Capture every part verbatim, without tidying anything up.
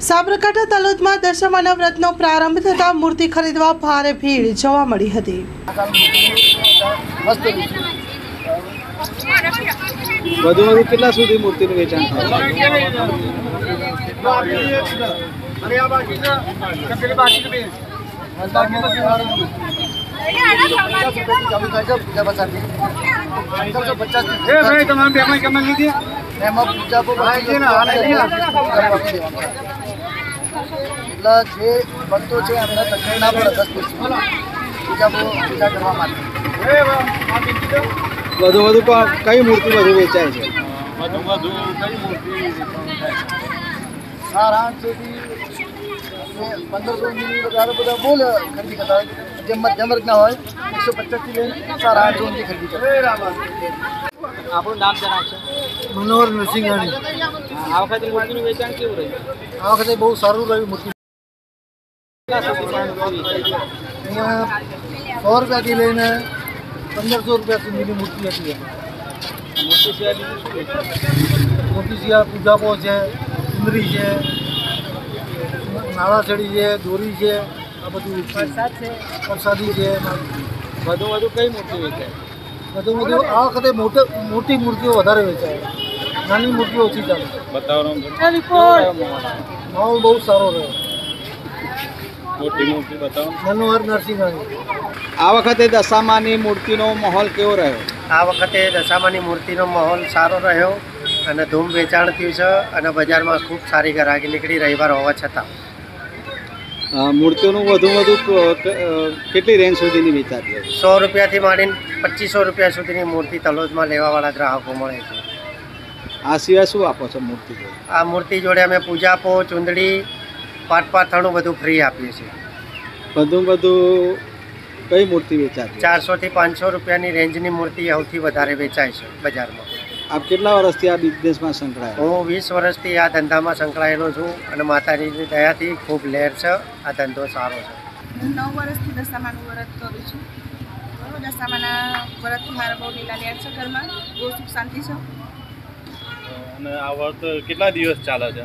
સાબરકાંઠા તાલુકામાં દશામાના વ્રતનો પ્રારંભ થતાં મૂર્તિ ખરીદવા ભારે ભીડ જોવા મળી હતી। વધુ વધુ કેટલા સુધી મૂર્તિનું વેચાણ થાય? વધુ વધુ કઈ મૂર્તિ વધુ વેચાય છે? વધુ વધુ કઈ મૂર્તિ पंद्रह सौ हज़ार બધા બોલ ખરીદી કરતા જેમ મધ્યમ વર્ગના હોય એકસો પચાસ થી લઈને સાડા આઠ સુધી ખરીદી કરતા। આપણું નામ જણાવશો? મનોહર નરસિંહાણી। આ વખતે મૂર્તિનું વેચાણ કેવું રહ્યું? આ વખતે બહુ સારું રહ્યું। મૂર્તિ અહીંયા સો રૂપિયાથી લઈને પંદરસો રૂપિયા સુધીની મૂર્તિ હતી। મૂર્તિ સિવાય બીજું શું વેચાય? મૂર્તિ સિવાય પૂજાપો છે, ચુંદરી છે, નાળાછડી છે, દોરી છે, આ બધું પ્રસાદ છે, પ્રસાદી છે। વધુ વધુ કઈ મૂર્તિ વેચાય? બધું બધું આ વખતે મોટી મોટી મૂર્તિઓ વધારે વેચાય, નાની મૂર્તિઓ ઓછી ચાલે। બતાવો માહોલ બહુ સારો રહ્યો। મોટી મૂર્તિ બતાવો। મનોહર નરસિંહાણી। આ વખતે દશામાની મૂર્તિનો માહોલ કેવો રહ્યો? આ વખતે દશામાની મૂર્તિનો માહોલ સારો રહ્યો અને ધૂમ વેચાણ થયું છે અને બજારમાં ખૂબ સારી ગ્રાહકી નીકળી રવિવાર હોવા છતાં। મૂર્તિઓનું વધુ વધુ કેટલી રેન્જ સુધીની વેચાતી હતી? સો રૂપિયાથી માંડીને પચીસો રૂપિયા સુધીની મૂર્તિ તલોદમાં લેવાવાળા ગ્રાહકો મળે છે। આ સિવાય શું આપો છો મૂર્તિ જોડે? આ મૂર્તિ જોડે અમે પૂજાપો, ચૂંદડી, પાટપાથરણું બધું ફ્રી આપીએ છીએ। વધુ વધુ કઈ મૂર્તિ વેચાતી? ચારસોથી પાંચસો રૂપિયાની રેન્જની મૂર્તિ સૌથી વધારે વેચાય છે બજારમાં। આપ કેટલા વર્ષથી આ બિઝનેસમાં સંકળાયેલા? હું વીસ વર્ષથી આ ધંધામાં સંકળાયેલો છું અને માતાજીની દયાથી ખૂબ લહેર છે। આ ધંધો સારો છે। હું નવ વર્ષથી દશામાનું વ્રત કરું છું। દશામાના વ્રતથી મારા બહુ લીલા લહેર છે ઘરમાં, બહુ સુખ શાંતિ છે। અને આ વ્રત કેટલા દિવસ ચાલે છે?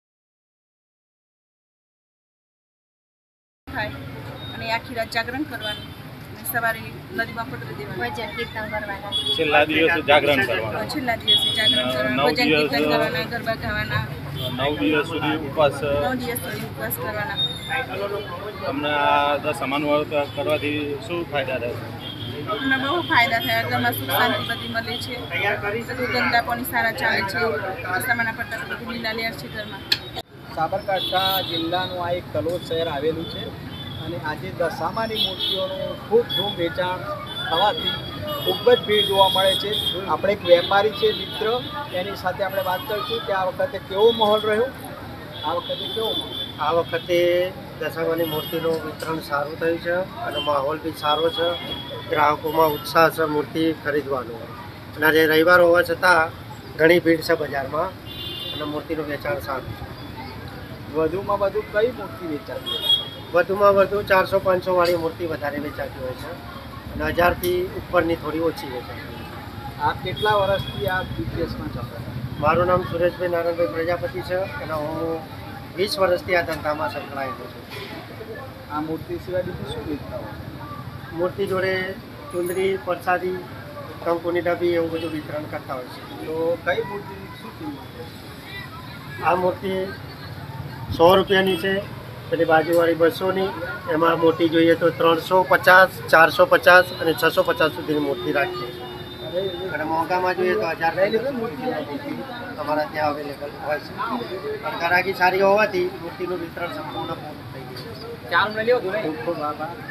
થાય અને આખી રાત જાગરણ કરવાનું, સવારે નદીમાં પધરી દેવાનું, ભજન કીર્તન કરવાના, છેલ્લા દિવસે જાગરણ કરવાનું, છેલ્લા દિવસે જાગરણ કરવાનું, ભજન કીર્તન કરવાના, ગરબા ગાવાના, નવ દિવસ સુધી ઉપવાસ નવ દિવસ સુધી ઉપવાસ કરવાના। તમને આ દશામાનું વ્રત કરવાથી શું ફાયદા થાય? અમને બહુ ફાયદા થયા, ઘરમાં સુખ શાંતિ બધી મળે છે, બધું ધંધા પાણી સારા ચાલે છે। દશામાના પડતા બધું લીલા લહેર છે ઘરમાં। સાબરકાંઠા જિલ્લાનું આ એક તલોદ શહેર આવેલું છે અને આજે દશામાની મૂર્તિઓનું ખૂબ ધૂમ વેચાણ થવાથી ખૂબ જ ભીડ જોવા મળે છે। આપણે એક વેપારી છે મિત્ર, એની સાથે આપણે વાત કરીશું કે આ વખતે કેવો માહોલ રહ્યો? આ વખતે કેવો માહોલ? આ વખતે દશામાની મૂર્તિનું વિતરણ સારું થયું છે અને માહોલ બી સારો છે। ગ્રાહકોમાં ઉત્સાહ છે મૂર્તિ ખરીદવાનો અને આજે રવિવાર હોવા છતાં ઘણી ભીડ છે બજારમાં અને મૂર્તિનું વેચાણ સારું છે। વધુમાં વધુ કઈ મૂર્તિ વેચાતી હોય? વધુમાં વધુ ચારસો પાંચસો વાળી મૂર્તિ વધારે વેચાતી હોય છે અને હજારથી ઉપરની થોડી ઓછી વેચાતી હોય છે। આ કેટલા વર્ષથી આ બિઝનેસમાં ચાલે? મારું નામ સુરેશભાઈ નારાયણભાઈ પ્રજાપતિ છે અને હું વીસ વર્ષથી આ ધંધામાં સંકળાયેલો છું। આ મૂર્તિ સિવાય બીજું શું વેચતા હોય? મૂર્તિ જોડે ચુંદડી, પ્રસાદી, કંકુની ડબ્બી એવું બધું વિતરણ કરતા હોય છે। તો કઈ મૂર્તિની શું કિંમત છે? આ મૂર્તિ સો રૂપિયાની છે, પેલી બાજુવાળી બસોની, એમાં મોટી જોઈએ તો ત્રણસો પચાસ, ચારસો પચાસ અને છસો પચાસ સુધીની મૂર્તિ રાખીએ છીએ અને મોંઘામાં જોઈએ તો હજાર મૂર્તિ અમારા ત્યાં અવેલેબલ હોય છે। પણ ગ્રાહકી સારી હોવાથી મૂર્તિનું વિતરણ સંપૂર્ણ પૂરું થઈ ગયું છે। ચાર મળ્યો ખૂબ ખૂબ આભાર।